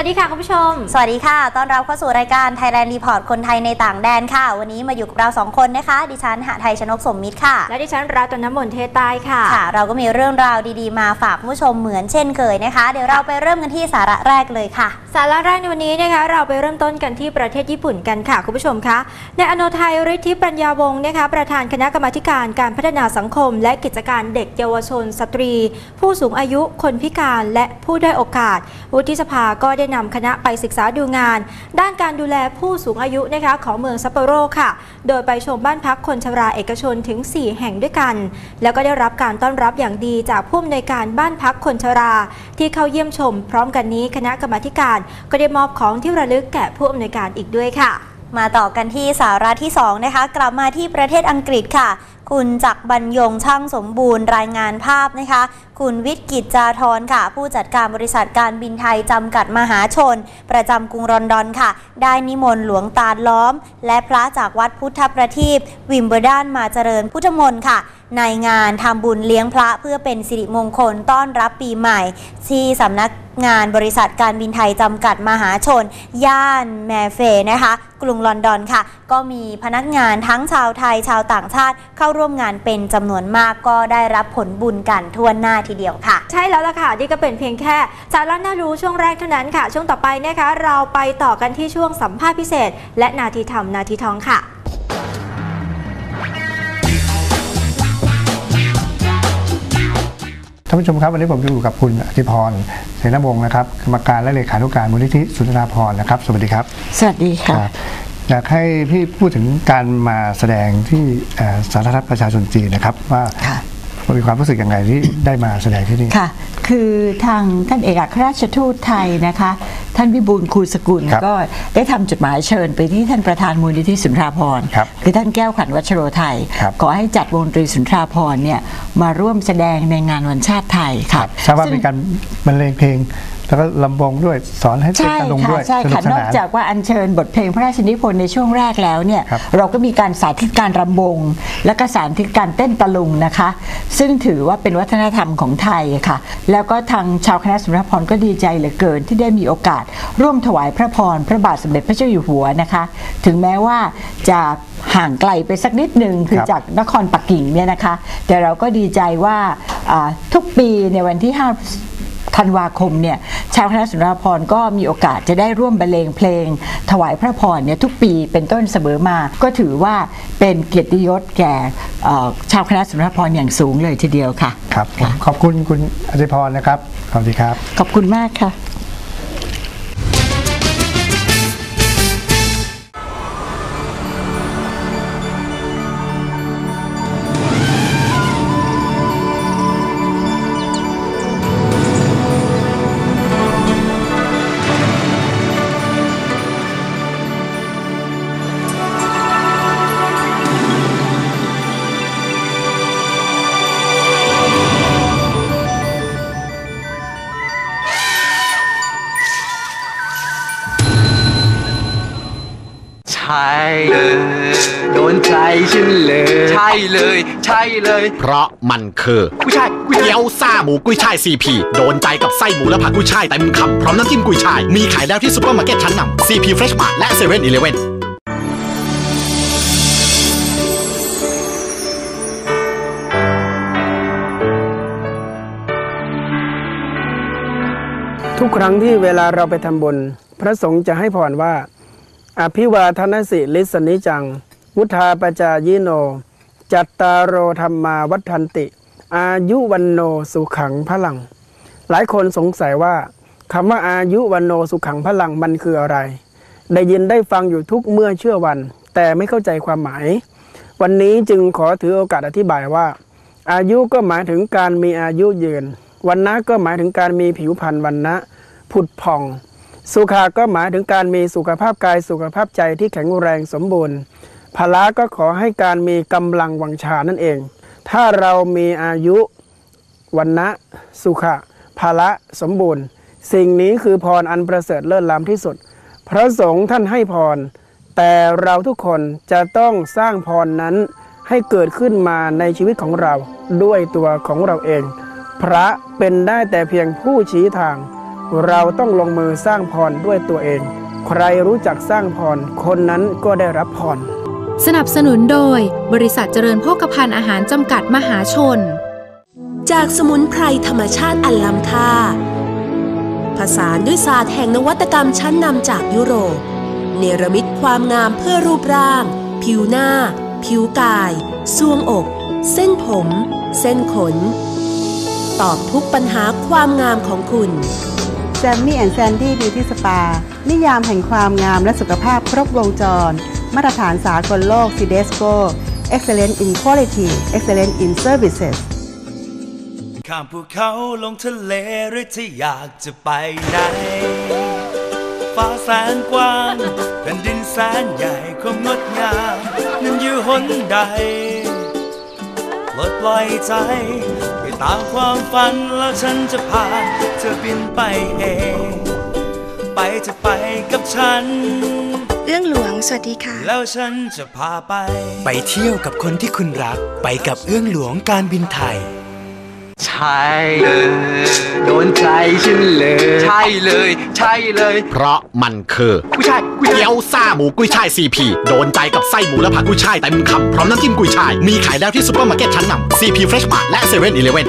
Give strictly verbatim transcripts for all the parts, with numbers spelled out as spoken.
วัสดีค่ะคุณผู้ชมสวัสดีค่ะต้อนรับเข้าสู่รายการ Thailand Report คนไทยในต่างแดนค่ะวันนี้มาอยู่กับเราสองคนนะคะดิฉันหไทยชนกสมมิตรค่ะและดิฉันรัตนมนเทศใต้ค่ะค่ะเราก็มีเรื่องราวดีๆมาฝากผู้ชมเหมือนเช่นเคยนะคะเดี๋ยวเราไปเริ่มกันที่สาระแรกเลยค่ะสาระแรกในวันนี้นะคะเราไปเริ่มต้นกันที่ประเทศญี่ปุ่นกันค่ะคุณผู้ชมคะในอโนไทยฤทธิปัญญาวงศ์นะคะประธานคณะกรรมาการการพัฒนาสังคมและกิจการเด็กเยาวชนสตรีผู้สูงอายุคนพิการและผู้ด้อยโอกาสวุฒิสภาก็ได้นำคณะไปศึกษาดูงานด้านการดูแลผู้สูงอายุนะคะของเมืองซัปโปโรค่ะโดยไปชมบ้านพักคนชราเอกชนถึงสี่แห่งด้วยกันแล้วก็ได้รับการต้อนรับอย่างดีจากผู้อำนวยการบ้านพักคนชราที่เข้าเยี่ยมชมพร้อมกันนี้คณะกรรมาการก็ได้มอบของที่ระลึกแก่ผู้อำนวยการอีกด้วยค่ะมาต่อกันที่สาระที่สองนะคะกลับมาที่ประเทศอังกฤษค่ะคุณจักรบรรยงช่างสมบูรณ์รายงานภาพนะคะคุณวิทย์กิจจาธรค่ะผู้จัดการบริษัทการบินไทยจำกัดมหาชนประจำกรุงลอนดอนค่ะได้นิมนต์หลวงตาล้อมและพระจากวัดพุทธประทีปวิมเบอร์ดันมาเจริญพุทธมนต์ค่ะในงานทำบุญเลี้ยงพระเพื่อเป็นสิริมงคลต้อนรับปีใหม่ที่สำนักงานบริษัทการบินไทยจำกัดมหาชนย่านแมเฟย์นะคะกรุงลอนดอนค่ะก็มีพนักงานทั้งชาวไทยชาวต่างชาติเข้าร่วมงานเป็นจำนวนมากก็ได้รับผลบุญกันทั่วหน้าทีเดียวค่ะใช่แล้วล่ะค่ะนี่ก็เป็นเพียงแค่สาระน่ารู้ช่วงแรกเท่านั้นค่ะช่วงต่อไปนะคะเราไปต่อกันที่ช่วงสัมภาษณ์พิเศษและนาทีธรรมนาทีทองค่ะท่านผู้ชมครับวันนี้ผมอยู่กับคุณอธิพรเสนวงศ์นะครับกรรมการและเลขานุการมูลนิธิสุนทราภรณ์นะครับสวัสดีครับสวัสดีค่ะอยากให้พี่พูดถึงการมาแสดงที่สาธารณรัฐประชาชนจีนนะครับว่ามีความรู้สึกยังไงที่ได้มาแสดงที่นี่ค่ะคือทางท่านเอกอัครราชทูตไทยนะคะท่านวิบูลย์คูสกุลก็ได้ทำจดหมายเชิญไปที่ท่านประธานมูลนิธิสุนทราภรณ์คือท่านแก้วขันวัชโรไทยขอให้จัดวงดนตรีสุนทราภรณ์เนี่ยมาร่วมแสดงในงานวันชาติไทยค่ะทราบว่าเป็นการบรรเลงเพลงแล้วก็ลำวงด้วยสอนให้เต้นลงด้วยใช่ค่ะนอกจากว่าอัญเชิญบทเพลงพระราชนิพนธ์ในช่วงแรกแล้วเนี่ยเราก็มีการสาธิตการรำวงและก็สาธิตการเต้นตะลุงนะคะซึ่งถือว่าเป็นวัฒนธรรมของไทยค่ะแล้วก็ทางชาวคณะสุนทรภรณ์ก็ดีใจเหลือเกินที่ได้มีโอกาสร่วมถวายพระพรพระบาทสมเด็จพระเจ้าอยู่หัวนะคะถึงแม้ว่าจะห่างไกลไปสักนิดหนึ่งคือจากนครปักกิ่งเนี่ยนะคะแต่เราก็ดีใจว่าทุกปีในวันที่ห้าธันวาคมเนี่ยชาวคณะสุนทรภรณ์ก็มีโอกาสจะได้ร่วมบรรเลงเพลงถวายพระพรเนี่ยทุกปีเป็นต้นเสมอมาก็ถือว่าเป็นเกียรติยศแก่ชาวคณะสุนทรภรณ์อย่างสูงเลยทีเดียวค่ะครับขอบคุณคุณอธิพรนะครับสวัสดีครับขอบคุณมากค่ะใช่เลยโดนใจฉันเลยใช่เลยใช่เลยเพราะมันคือกุ้ยช่ายเกี๊ยวซ่าหมูกุ้ยช่ายซีพีโดนใจกับไส้หมูและผักกุ้ยช่ายเต็มคำพร้อมน้ำจิ้มกุ้ยช่ายมีขายแล้วที่ซุปเปอร์มาร์เก็ตชั้นนำ ซี พี Fresh Mart และ เซเว่น อีเลฟเว่นทุกครั้งที่เวลาเราไปทำบุญพระสงฆ์จะให้พรว่าอภิวาทนสิลิสนิจังวุธาปจายิโนจัตตารโอธรรมาวัฏันติอายุวันโนสุขังพลังหลายคนสงสัยว่าคำว่าอายุวันโนสุขังพลังมันคืออะไรได้ยินได้ฟังอยู่ทุกเมื่อเชื่อวันแต่ไม่เข้าใจความหมายวันนี้จึงขอถือโอกาสอธิบายว่าอายุก็หมายถึงการมีอายุยืนวันนะก็หมายถึงการมีผิวพรรณวันนะผุดผ่องสุขาก็หมายถึงการมีสุขภาพกายสุขภาพใจที่แข็งแรงสมบูรณ์พละก็ขอให้การมีกำลังวังชานั่นเองถ้าเรามีอายุวันนะสุขะพละสมบูรณ์สิ่งนี้คือพรอันประเสริฐเลิศล้ำที่สุดพระสงฆ์ท่านให้พรแต่เราทุกคนจะต้องสร้างพรนั้นให้เกิดขึ้นมาในชีวิตของเราด้วยตัวของเราเองพระเป็นได้แต่เพียงผู้ชี้ทางเราต้องลงมือสร้างพรด้วยตัวเอง ใครรู้จักสร้างพรคนนั้นก็ได้รับพรสนับสนุนโดยบริษัทเจริญโภคภัณฑ์อาหารจำกัดมหาชนจากสมุนไพรธรรมชาติอันล้ำค่าผสานด้วยศาสตร์แห่งนวัตกรรมชั้นนำจากยุโรปเนรมิตความงามเพื่อรูปร่างผิวหน้าผิวกายทรวงอกเส้นผมเส้นขนตอบทุกปัญหาความงามของคุณแซมมี่แอนด์แซนดี้บิวตี้สปานิยามแห่งความงามและสุขภาพครบวงจรมาตรฐานสากลโลก ซี ดี เอส โอ Excellent in Quality Excellent in Services ข้ามภูเขาลงทะเลหรือที่อยากจะไปไหนฟ้าแสนกว้างแผ่นดินแสนใหญ่ความงดงามนั้นอยู่หนใดปลดปล่อยใจไปตามความฝันแล้วฉันจะพาเธอบินไปเองไปจะไปกับฉันเอื้องหลวงสวัสดีค่ะแล้วฉันจะพาไปไปเที่ยวกับคนที่คุณรักไปกับเอื้องหลวงการบินไทยใช่เลยโดนใจฉันเลยใช่เลยใช่เลยเพราะมันคือกุ้ยช่ายกุ้ยช่ายเกี๊ยวซ่าหมูกุ้ยช่าย ซี พี โดนใจกับไส้หมูและผักกุ้ยช่ายเต็มคำพร้อมน้ำจิ้มกุ้ยช่ายมีขายแล้วที่ซุปเปอร์มาร์เก็ตชั้นนำ ซี พี Fresh Mart และ เซเว่น อีเลฟเว่น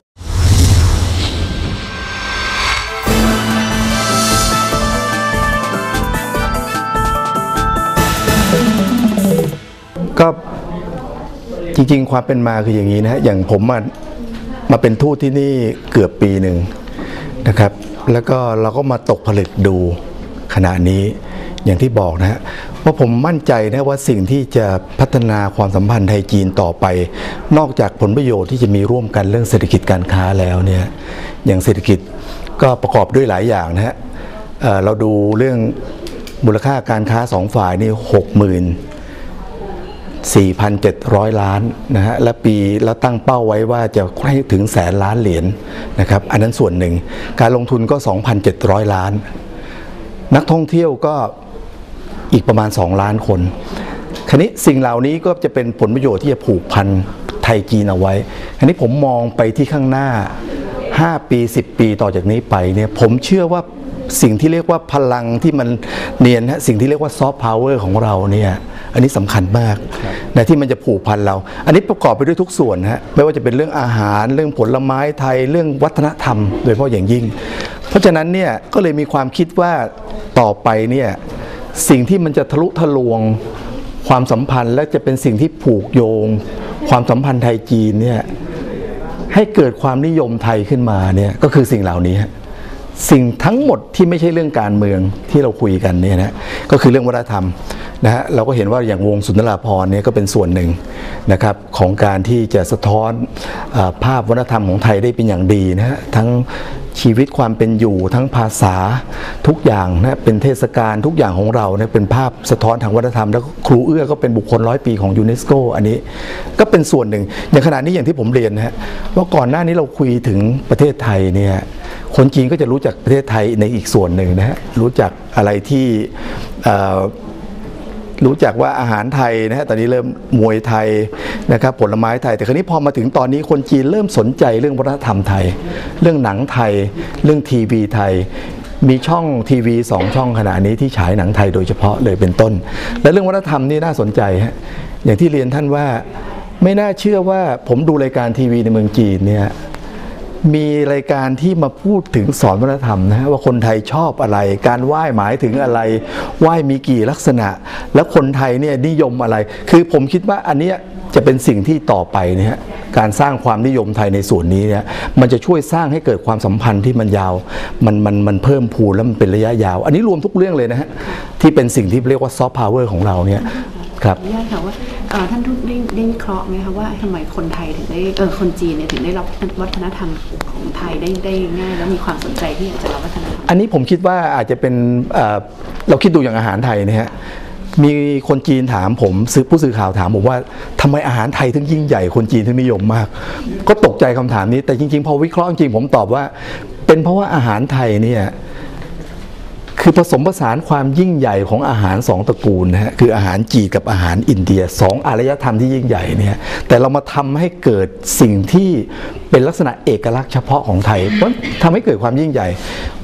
ก็จริงๆความเป็นมาคืออย่างนี้นะฮะอย่างผมมามาเป็นทูตที่นี่เกือบปีหนึ่งนะครับแล้วก็เราก็มาตกผลึกดูขณะนี้อย่างที่บอกนะฮะว่าผมมั่นใจนะว่าสิ่งที่จะพัฒนาความสัมพันธ์ไทยจีนต่อไปนอกจากผลประโยชน์ที่จะมีร่วมกันเรื่องเศรษฐกิจการค้าแล้วเนี่ยอย่างเศรษฐกิจก็ประกอบด้วยหลายอย่างนะฮะ เอ่อ เราดูเรื่องมูลค่าการค้าสองฝ่ายนี่หกหมื่นสี่พันเจ็ดร้อยล้านนะฮะและปีแล้วตั้งเป้าไว้ว่าจะให้ถึงแสนล้านเหรียญ นะครับอันนั้นส่วนหนึ่งการลงทุนก็ สองพันเจ็ดร้อย ล้านนักท่องเที่ยวก็อีกประมาณสองล้านคนคราวนี้สิ่งเหล่านี้ก็จะเป็นผลประโยชน์ที่จะผูกพันไทยจีนเอาไว้คราวนี้ผมมองไปที่ข้างหน้าห้าปีสิบปีต่อจากนี้ไปเนี่ยผมเชื่อว่าสิ่งที่เรียกว่าพลังที่มันเนียนฮะสิ่งที่เรียกว่าซอฟต์พาวเวอร์ของเราเนี่ยอันนี้สำคัญมากนะที่มันจะผูกพันเราอันนี้ประกอบไปด้วยทุกส่วนฮะไม่ว่าจะเป็นเรื่องอาหารเรื่องผลไม้ไทยเรื่องวัฒนธรรมโดยเฉพาะอย่างยิ่งเพราะฉะนั้นเนี่ยก็เลยมีความคิดว่าต่อไปเนี่ยสิ่งที่มันจะทะลุทะลวงความสัมพันธ์และจะเป็นสิ่งที่ผูกโยงความสัมพันธ์ไทยจีนเนี่ยให้เกิดความนิยมไทยขึ้นมาเนี่ยก็คือสิ่งเหล่านี้สิ่งทั้งหมดที่ไม่ใช่เรื่องการเมืองที่เราคุยกันเนี่ยนะก็คือเรื่องวัฒนธรรมนะฮะเราก็เห็นว่าอย่างวงสุนทราภรณ์เนี่ยก็เป็นส่วนหนึ่งนะครับของการที่จะสะท้อนภาพวัฒนธรรมของไทยได้เป็นอย่างดีนะฮะทั้งชีวิตความเป็นอยู่ทั้งภาษาทุกอย่างนะเป็นเทศกาลทุกอย่างของเราเนี่ยเป็นภาพสะท้อนทางวัฒนธรรมแล้วครูเอื้อก็เป็นบุคคลร้อยปีของยูเนสโกอันนี้ก็เป็นส่วนหนึ่งอย่างขณะนี้อย่างที่ผมเรียนนะฮะว่าก่อนหน้านี้เราคุยถึงประเทศไทยเนี่ยคนจีนก็จะรู้จักประเทศไทยในอีกส่วนหนึ่งนะฮะรู้จักอะไรที่รู้จักว่าอาหารไทยนะฮะตอนนี้เริ่มมวยไทยนะครับผลไม้ไทยแต่คราวนี้พอมาถึงตอนนี้คนจีนเริ่มสนใจเรื่องวัฒนธรรมไทยเรื่องหนังไทยเรื่องทีวีไทยมีช่องทีวีสองช่องขณะนี้ที่ฉายหนังไทยโดยเฉพาะเลยเป็นต้นและเรื่องวัฒนธรรมนี่น่าสนใจฮะอย่างที่เรียนท่านว่าไม่น่าเชื่อว่าผมดูรายการทีวีในเมืองจีนเนี่ยมีรายการที่มาพูดถึงสอนวัฒนธรรมนะว่าคนไทยชอบอะไรการไหว้หมายถึงอะไรไหว้มีกี่ลักษณะแล้วคนไทยเนี่ยนิยมอะไรคือผมคิดว่าอันนี้จะเป็นสิ่งที่ต่อไปเนี่ยการสร้างความนิยมไทยในส่วนนี้เนี่ยมันจะช่วยสร้างให้เกิดความสัมพันธ์ที่มันยาวมันมันมันเพิ่มพูนแล้วมันเป็นระยะยาวอันนี้รวมทุกเรื่องเลยนะฮะที่เป็นสิ่งที่เรียกว่าซอฟต์พาวเวอร์ของเราเนี่ยครับขออนุญาตค่ะว่าท่านทูตได้ได้วิเคราะห์ไหมคะว่าทำไมคนไทยถึงได้เออคนจีนเนี่ยถึงได้รับวัฒนธรรมของไทยได้ได้ง่ายแล้วมีความสนใจที่อยากจะรับวัฒนธรรมอันนี้ผมคิดว่าอาจจะเป็นเราคิดดูอย่างอาหารไทยนะฮะมีคนจีนถามผมผู้สื่อข่าวถามผมว่าทำไมอาหารไทยถึงยิ่งใหญ่คนจีนถึงนิยมมากก็ตกใจคำถามนี้แต่จริงๆพอวิเคราะห์จริงผมตอบว่าเป็นเพราะว่าอาหารไทยเนี่ยคือผสมผสานความยิ่งใหญ่ของอาหารสองตระกูลนะฮะคืออาหารจีนกับอาหารอินเดียสองอารยธรรมที่ยิ่งใหญ่เนี่ยแต่เรามาทำให้เกิดสิ่งที่เป็นลักษณะเอกลักษณ์เฉพาะของไทยเพราะทำให้เกิดความยิ่งใหญ่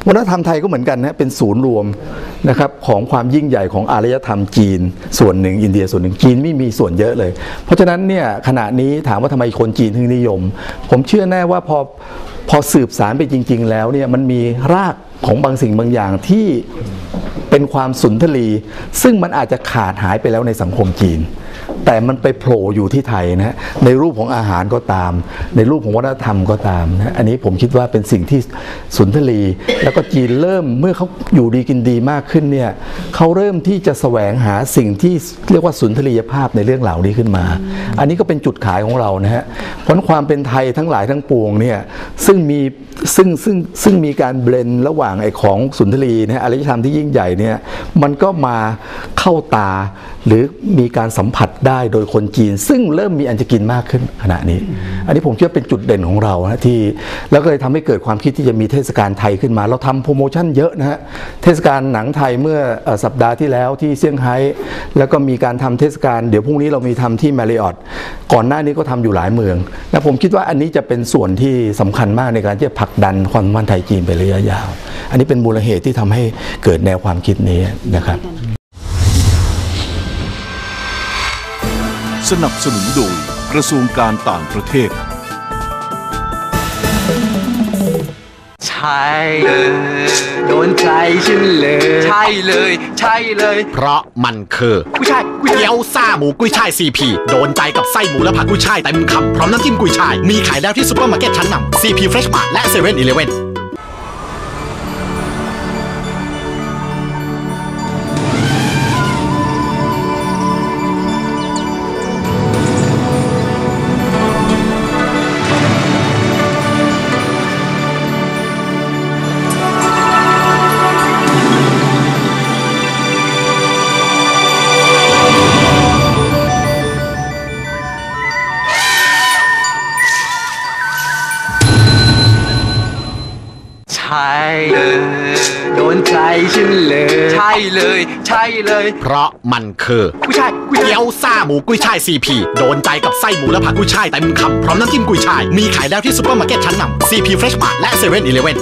วัฒนธรรมไทยก็เหมือนกันนะเป็นศูนย์รวมนะครับของความยิ่งใหญ่ของอารยธรรมจีนส่วนหนึ่งอินเดียส่วนหนึ่งจีนไม่มีส่วนเยอะเลยเพราะฉะนั้นเนี่ยขณะนี้ถามว่าทำไมคนจีนถึงนิยมผมเชื่อแน่ว่าพอพอสืบสารไปจริงๆแล้วเนี่ยมันมีรากของบางสิ่งบางอย่างที่เป็นความสุนทรีย์ซึ่งมันอาจจะขาดหายไปแล้วในสังคมจีนแต่มันไปโผล่อยู่ที่ไทยนะในรูปของอาหารก็ตามในรูปของวัฒนธรรมก็ตามนะอันนี้ผมคิดว่าเป็นสิ่งที่สุนทรีย์แล้วก็จีนเริ่มเมื่อเขาอยู่ดีกินดีมากขึ้นเนี่ยเขาเริ่มที่จะแสวงหาสิ่งที่เรียกว่าสุนทรียภาพในเรื่องเหล่านี้ขึ้นมาอันนี้ก็เป็นจุดขายของเรานะฮะเพราะความเป็นไทยทั้งหลายทั้งปวงเนี่ยซึ่งมีซึ่งซึ่งซึ่งมีการเบลนระหว่างไอ้ของสุนทรีย์นะอารยธรรมที่ยิ่งใหญ่เนี่ยมันก็มาเข้าตาหรือมีการสัมผัสได้โดยคนจีนซึ่งเริ่มมีอันจะกินมากขึ้นขณะนี้อันนี้ผมคิดว่าเป็นจุดเด่นของเรานะที่แล้วก็เลยทำให้เกิดความคิดที่จะมีเทศกาลไทยขึ้นมาเราทำโปรโมชั่นเยอะนะฮะเทศกาลหนังไทยเมื่อสัปดาห์ที่แล้วที่เซี่ยงไฮ้แล้วก็มีการทำเทศกาลเดี๋ยวพรุ่งนี้เรามีทำที่แมริออตก่อนหน้านี้ก็ทำอยู่หลายเมืองและผมคิดว่าอันนี้จะเป็นส่วนที่สำคัญมากในการที่จะผลักดันความสัมพันธ์ไทยจีนไประยะยาวอันนี้เป็นมูลเหตุที่ทำให้เกิดแนวความคิดนี้นะครับสนับสนุนโดยกระทรวงการต่างประเทศใช่เลยโดนใจฉันเลยใช่เลยใช่เลยเพราะมันคือกุ้ยช่ายกุ้ยช่ายเกี๊ยวซ่าหมูกุ้ยช่าย ซี พี โดนใจกับไส้หมูและผักกุ้ยช่ายเต็มคำพร้อมน้ำจิ้มกุ้ยช่ายมีขายแล้วที่ซุปเปอร์มาร์เก็ตชั้นนำ ซี พี Fresh Mart และ เซเว่น อีเลฟเว่นใช่เลยโดนใจฉันเลยใช่เลยใช่เลยเพราะมันคือกุ้ยช่ายกุ้ยช่ายเกี๊ยวซ่าหมูกุ้ยช่าย ซี พี โดนใจกับไส้หมูและผักกุ้ยช่ายเต็มคำพร้อมน้ำจิ้มกุ้ยช่ายมีขายแล้วที่ซุปเปอร์มาร์เก็ตชั้นนำ ซี พี Fresh Mart และ เซเว่น อีเลฟเว่น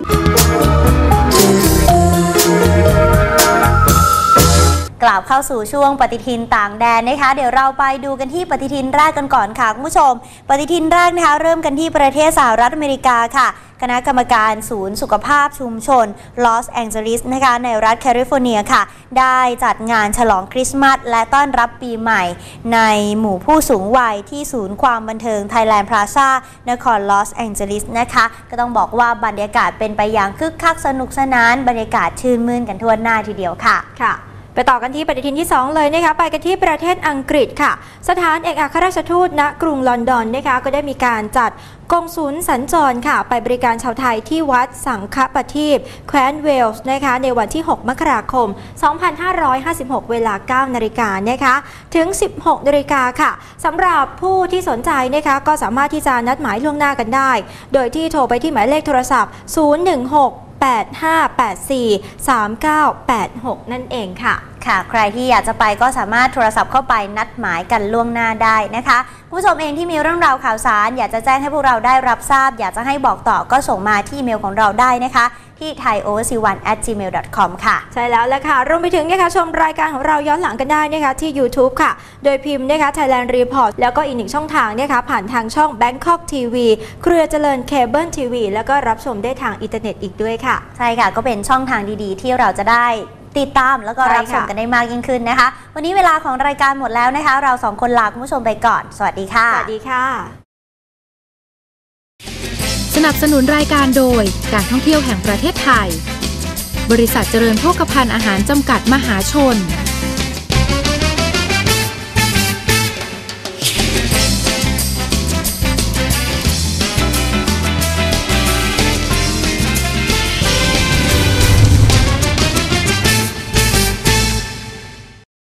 กลับเข้าสู่ช่วงปฏิทินต่างแดนนะคะเดี๋ยวเราไปดูกันที่ปฏิทินแรกกันก่อนค่ะคุณผู้ชมปฏิทินแรกนะคะเริ่มกันที่ประเทศสหรัฐอเมริกาค่ะคณะกรรมการศูนย์สุขภาพชุมชนลอสแองเจลิสนะคะในรัฐแคลิฟอร์เนียค่ะได้จัดงานฉลองคริสต์มาสและต้อนรับปีใหม่ในหมู่ผู้สูงวัยที่ศูนย์ความบันเทิงไทยแลนด์พลาซ่านครลอสแองเจลิสนะคะก็ต้องบอกว่าบรรยากาศเป็นไปอย่างคึกคักสนุกสนานบรรยากาศชื่นมื่นกันทั่วหน้าทีเดียวค่ะค่ะไปต่อกันที่ปฏิทินที่สองเลยนะคะไปกันที่ประเทศอังกฤษค่ะสถานเอกอัครราชทูตณกรุงลอนดอนนะคะก็ได้มีการจัดกงสุลสัญจรค่ะไปบริการชาวไทยที่วัดสังฆประทีปแคว้นเวลส์นะคะในวันที่หกมกราคมสองพันห้าร้อยห้าสิบหกเวลาเก้านาฬิกานะคะถึงสิบหกนาฬิกาค่ะสำหรับผู้ที่สนใจนะคะก็สามารถที่จะนัดหมายล่วงหน้ากันได้โดยที่โทรไปที่หมายเลขโทรศัพท์ศูนย์ หนึ่ง หก แปด ห้า แปด สี่ สาม เก้า แปด หกนั่นเองค่ะค่ะใครที่อยากจะไปก็สามารถโทรศัพท์เข้าไปนัดหมายกันล่วงหน้าได้นะคะผู้ชมเองที่มีเรื่องราวข่าวสารอยากจะแจ้งให้พวกเราได้รับทราบอยากจะให้บอกต่อก็ส่งมาที่อีเมลของเราได้นะคะที่ ไทยโอเวอร์ซีวัน แอท จีเมล ดอท คอม ค่ะใช่แล้วแหละค่ะรวมไปถึงนะคะชมรายการของเราย้อนหลังกันได้นะคะที่ YouTube ค่ะโดยพิมพ์นะคะ Thailand Report แล้วก็อีกหนึ่งช่องทางนะคะผ่านทางช่อง Bangkok ที วี เครือเจริญเคเบิลทีวีแล้วก็รับชมได้ทางอินเทอร์เน็ตอีกด้วยค่ะใช่ค่ะก็เป็นช่องทางดีๆที่เราจะได้ติดตามแล้วก็รับชมกันได้มากยิ่งขึ้นนะคะวันนี้เวลาของรายการหมดแล้วนะคะเราสองคนลาคุณผู้ชมไปก่อนสวัสดีค่ะสวัสดีค่ะสนับสนุนรายการโดยการท่องเที่ยวแห่งประเทศไทยบริษัทเจริญโภคภัณฑ์อาหารจำกัดมหาชน